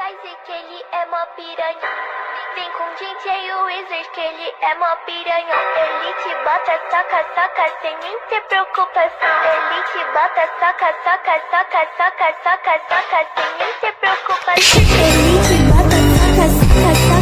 Kaiser que ele é mó piranha. Vem com DJ Wizard que ele é mó piranha. Ele te bota, saca, saca, sem nem ter preocupação. Ele te bota, saca, saca, saca, saca, saca, saca, sem nem ter preocupação. Ele te bota, saca, saca, saca.